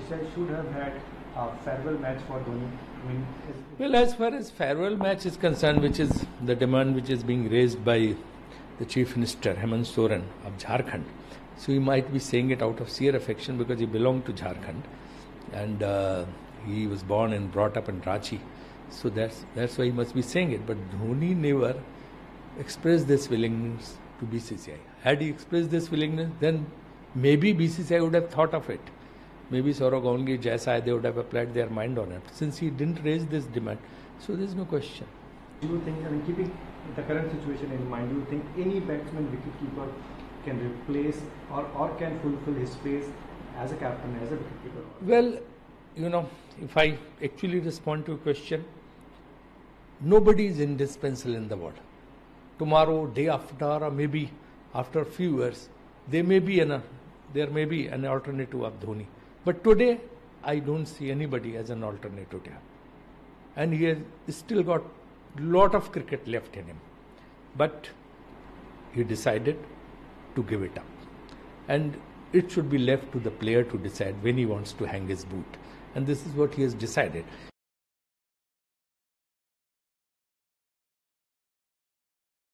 BCCI should have had a farewell match for Dhoni. I mean, well, as far as farewell match is concerned, which is the demand which is being raised by the Chief Minister Hemant Soren of Jharkhand, so he might be saying it out of sheer affection because he belonged to Jharkhand, and he was born and brought up in Ranchi, so that's why he must be saying it. But Dhoni never expressed this willingness to BCCI. Had he expressed this willingness, then maybe BCCI would have thought of it. Maybe Saurav Ganguly, Jaisa, they would have applied their mind on it. Since he didn't raise this demand, so there's no question. Do you think, I mean, keeping the current situation in mind, do you think any batsman, wicketkeeper can replace or can fulfill his place as a captain, as a wicketkeeper? Well, if I actually respond to a question, nobody is indispensable in the world. Tomorrow, day after, or maybe after a few years, there may be an alternative of Dhoni. But today, I don't see anybody as an alternative to him. And he has still got a lot of cricket left in him. But he decided to give it up. And it should be left to the player to decide when he wants to hang his boot. And this is what he has decided.